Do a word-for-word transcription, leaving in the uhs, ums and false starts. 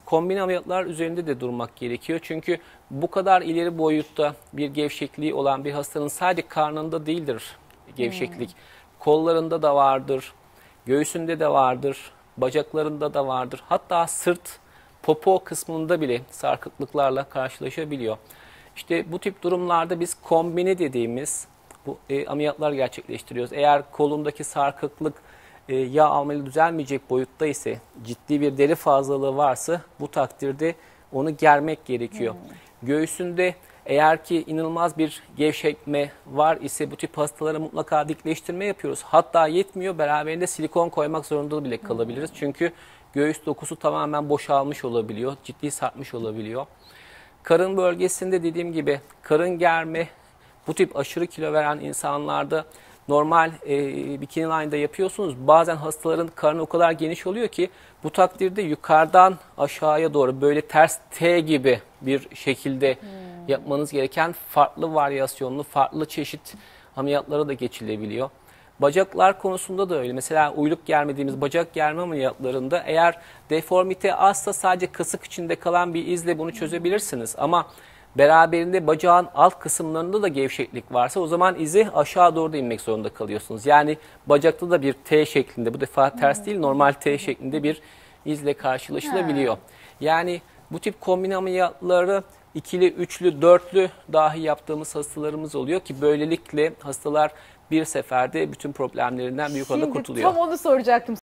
kombine ameliyatlar üzerinde de durmak gerekiyor. Çünkü bu kadar ileri boyutta bir gevşekliği olan bir hastanın sadece karnında değildir gevşeklik. Hmm. Kollarında da vardır, göğsünde de vardır, bacaklarında da vardır. Hatta sırt, popo kısmında bile sarkıklıklarla karşılaşabiliyor. İşte bu tip durumlarda biz kombine dediğimiz bu e, ameliyatlar gerçekleştiriyoruz. Eğer kolundaki sarkıklık e, yağ almayla düzelmeyecek boyutta ise, ciddi bir deri fazlalığı varsa bu takdirde onu germek gerekiyor. Hmm. Göğsünde eğer ki inanılmaz bir gevşekme var ise bu tip hastalara mutlaka dikleştirme yapıyoruz. Hatta yetmiyor, beraberinde silikon koymak zorunda bile kalabiliriz. Hmm. Çünkü göğüs dokusu tamamen boşalmış olabiliyor, ciddi sarkmış olabiliyor. Karın bölgesinde dediğim gibi karın germe, bu tip aşırı kilo veren insanlarda normal e, bikini line'da yapıyorsunuz. Bazen hastaların karnı o kadar geniş oluyor ki bu takdirde yukarıdan aşağıya doğru böyle ters T gibi bir şekilde hmm. yapmanız gereken farklı varyasyonlu, farklı çeşit ameliyatlara da geçilebiliyor. Bacaklar konusunda da öyle. Mesela uyluk germe dediğimiz bacak germe ameliyatlarında eğer deformite azsa sadece kasık içinde kalan bir izle bunu çözebilirsiniz. Ama beraberinde bacağın alt kısımlarında da gevşeklik varsa o zaman izi aşağı doğru da inmek zorunda kalıyorsunuz. Yani bacakta da bir T şeklinde, bu defa ters değil normal T şeklinde bir izle karşılaşılabiliyor. Yani bu tip kombine ameliyatları ikili, üçlü, dörtlü dahi yaptığımız hastalarımız oluyor ki böylelikle hastalar bir seferde bütün problemlerinden büyük oranda kurtuluyor. Şimdi tam onu soracaktım.